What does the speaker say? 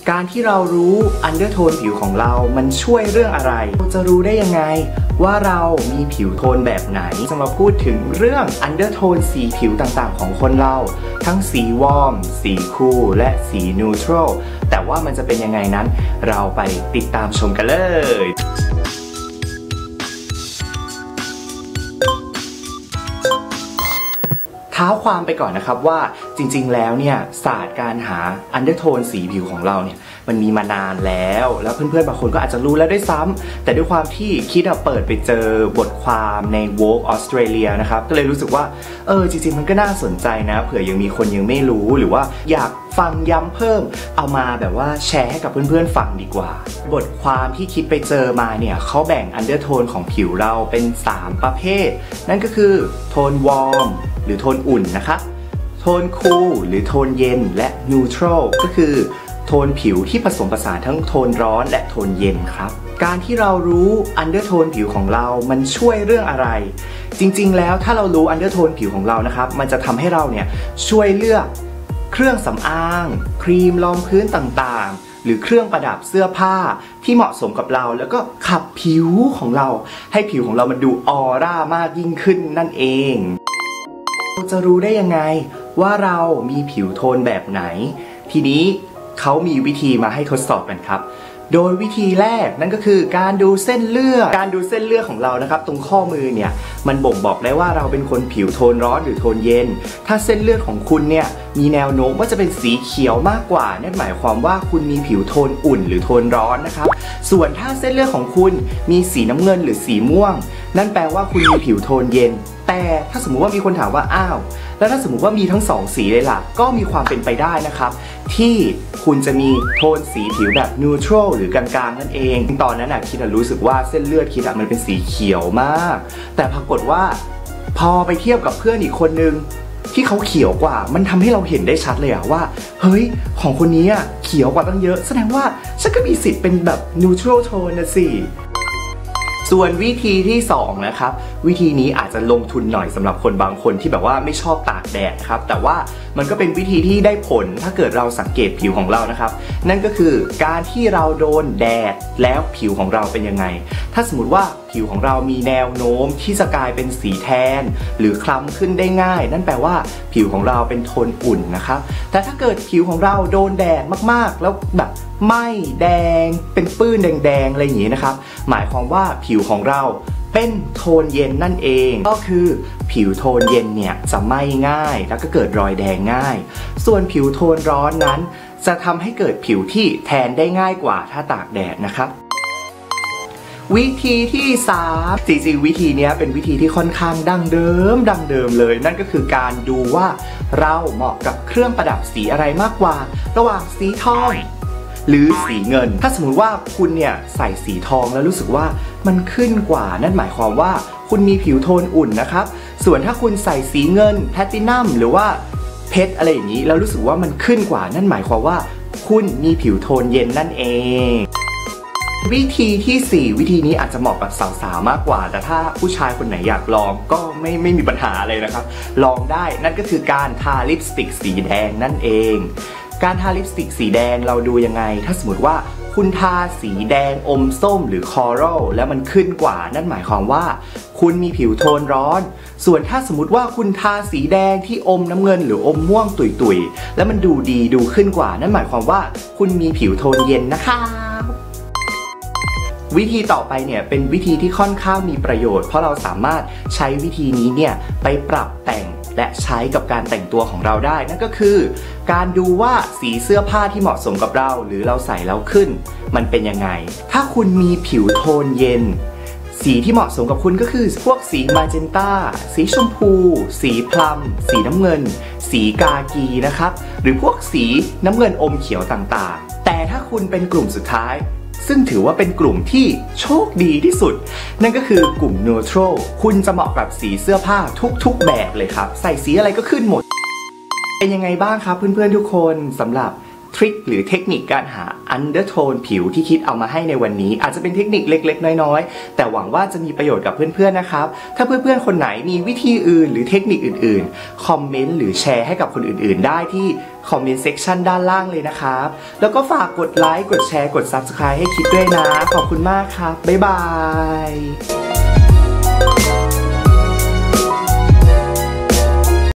การที่เรารู้อันเดอร์โทนผิวของเรามันช่วยเรื่องอะไรเราจะรู้ได้ยังไงว่าเรามีผิวโทนแบบไหนจะมาพูดถึงเรื่องอันเดอร์โทนสีผิวต่างๆของคนเราทั้งสีวอร์มสีคูลและสีนิวทรัลแต่ว่ามันจะเป็นยังไงนั้นเราไปติดตามชมกันเลยเท้าความไปก่อนนะครับว่าจริงๆแล้วเนี่ยศาสตร์การหาอันเดอร์โทนสีผิวของเราเนี่ยมันมีมานานแล้วเพื่อนๆบางคนก็อาจจะรู้แล้วด้วยซ้ำแต่ด้วยความที่คิดเปิดไปเจอบทความใน Vogue Australia นะครับก็เลยรู้สึกว่าจริงๆมันก็น่าสนใจนะเผื่อยังมีคนยังไม่รู้หรือว่าอยากฟังย้ำเพิ่มเอามาแบบว่าแชร์ให้กับเพื่อนๆฟังดีกว่าบทความที่คิดไปเจอมาเนี่ยเขาแบ่งอันเดอร์โทนของผิวเราเป็น3ประเภทนั่นก็คือโทนวอร์มหรือโทนอุ่นนะคะโทนคูลหรือโทนเย็นและนิวทรัลก็คือโทนผิวที่ผสมผสานทั้งโทนร้อนและโทนเย็นครับการที่เรารู้อันเดอร์โทนผิวของเรามันช่วยเรื่องอะไรจริงๆแล้วถ้าเรารู้อันเดอร์โทนผิวของเรานะครับมันจะทำให้เราเนี่ยช่วยเลือกเครื่องสำอางครีมรองพื้นต่างๆหรือเครื่องประดับเสื้อผ้าที่เหมาะสมกับเราแล้วก็ขับผิวของเราให้ผิวของเรามันดูออร่ามากยิ่งขึ้นนั่นเองเราจะรู้ได้ยังไงว่าเรามีผิวโทนแบบไหนทีนี้เขามีวิธีมาให้ทดสอบกันครับโดยวิธีแรกนั่นก็คือการดูเส้นเลือดของเรานะครับตรงข้อมือเนี่ยมันบ่งบอกได้ว่าเราเป็นคนผิวโทนร้อนหรือโทนเย็นถ้าเส้นเลือดของคุณเนี่ยมีแนวโน้มว่าจะเป็นสีเขียวมากกว่านั่นหมายความว่าคุณมีผิวโทนอุ่นหรือโทนร้อนนะครับส่วนถ้าเส้นเลือดของคุณมีสีน้ำเงินหรือสีม่วงนั่นแปลว่าคุณมีผิวโทนเย็นแต่ถ้าสมมุติว่ามีคนถามว่าอ้าวแล้วถ้าสมมุติว่ามีทั้ง2สีเลยล่ะก็มีความเป็นไปได้นะครับที่คุณจะมีโทนสีผิวแบบนิวทรัลหรือกลางๆนั่นเองตอนนั้นคิดรู้สึกว่าเส้นเลือดคิดมันเป็นสีเขียวมากแต่ปรากฏว่าพอไปเทียบกับเพื่อนอีกคนนึงที่เขาเขียวกว่ามันทำให้เราเห็นได้ชัดเลยว่าเฮ้ยของคนนี้เขียวกว่าตั้งเยอะแสดงว่าฉันก็มีสิทธิ์เป็นแบบนิวทรัลโทนนะสิส่วนวิธีที่2นะครับวิธีนี้อาจจะลงทุนหน่อยสำหรับคนบางคนที่แบบว่าไม่ชอบตากแดดครับแต่ว่ามันก็เป็นวิธีที่ได้ผลถ้าเกิดเราสังเกตผิวของเรานะครับนั่นก็คือการที่เราโดนแดดแล้วผิวของเราเป็นยังไงถ้าสมมติว่าผิวของเรามีแนวโน้มที่จะกลายเป็นสีแทนหรือคล้ำขึ้นได้ง่ายนั่นแปลว่าผิวของเราเป็นโทนอุ่นนะครับแต่ถ้าเกิดผิวของเราโดนแดดมากๆแล้วแบบไหม้แดงเป็นปื้นแดงๆอะไรอย่างนี้นะครับหมายความว่าผิวของเราเป็นโทนเย็นนั่นเองก็คือผิวโทนเย็นเนี่ยจะไหม้ง่ายแล้วก็เกิดรอยแดงง่ายส่วนผิวโทนร้อนนั้นจะทำให้เกิดผิวที่แทนได้ง่ายกว่าถ้าตากแดดนะครับวิธีที่3จริงๆวิธีนี้เป็นวิธีที่ค่อนข้างดั้งเดิมเลยนั่นก็คือการดูว่าเราเหมาะกับเครื่องประดับสีอะไรมากกว่าระหว่างสีทองหรือสีเงินถ้าสมมติว่าคุณเนี่ยใส่สีทองแล้วรู้สึกว่ามันขึ้นกว่านั่นหมายความว่าคุณมีผิวโทนอุ่นนะครับส่วนถ้าคุณใส่สีเงินแพลตินัมหรือว่าเพชรอะไรอย่างนี้แล้วรู้สึกว่ามันขึ้นกว่านั่นหมายความว่าคุณมีผิวโทนเย็นนั่นเองวิธีที่4วิธีนี้อาจจะเหมาะกับสาวๆมากกว่าแต่ถ้าผู้ชายคนไหนอยากลองก็ไม่มีปัญหาอะไรนะครับลองได้นั่นก็คือการทาลิปสติกสีแดงนั่นเองการทาลิปสติกสีแดงเราดูยังไงถ้าสมมติว่าคุณทาสีแดงอมส้มหรือคอรัลแล้วมันขึ้นกว่านั่นหมายความว่าคุณมีผิวโทนร้อนส่วนถ้าสมมติว่าคุณทาสีแดงที่อมน้ำเงินหรืออมม่วงตุยๆแล้วมันดูดีดูขึ้นกว่านั่นหมายความว่าคุณมีผิวโทนเย็นนะคะวิธีต่อไปเนี่ยเป็นวิธีที่ค่อนข้างมีประโยชน์เพราะเราสามารถใช้วิธีนี้เนี่ยไปปรับแต่งและใช้กับการแต่งตัวของเราได้นั่นก็คือการดูว่าสีเสื้อผ้าที่เหมาะสมกับเราหรือเราใส่แล้วขึ้นมันเป็นยังไงถ้าคุณมีผิวโทนเย็นสีที่เหมาะสมกับคุณก็คือพวกสีมาเจนต้าสีชมพูสีพลัมสีน้ำเงินสีกากีนะครับหรือพวกสีน้ำเงินอมเขียวต่างๆแต่ถ้าคุณเป็นกลุ่มสุดท้ายซึ่งถือว่าเป็นกลุ่มที่โชคดีที่สุดนั่นก็คือกลุ่มนิวทรัลคุณจะเหมาะกับสีเสื้อผ้าทุกแบบเลยครับใส่สีอะไรก็ขึ้นหมดเป็นยังไงบ้างครับเพื่อนๆทุกคนสำหรับทริคหรือเทคนิคการหา undertone ผิวที่คิดเอามาให้ในวันนี้อาจจะเป็นเทคนิคเล็กๆน้อยๆแต่หวังว่าจะมีประโยชน์กับเพื่อนๆนะครับถ้าเพื่อนๆคนไหนมีวิธีอื่นหรือเทคนิคอื่นๆคอมเมนต์หรือแชร์ให้กับคนอื่นๆได้ที่คอมเมนต์เซกชันด้านล่างเลยนะครับแล้วก็ฝากกดไลค์กดแชร์กด Subscribe ให้คิดด้วยนะขอบคุณมากครับบ๊ายบาย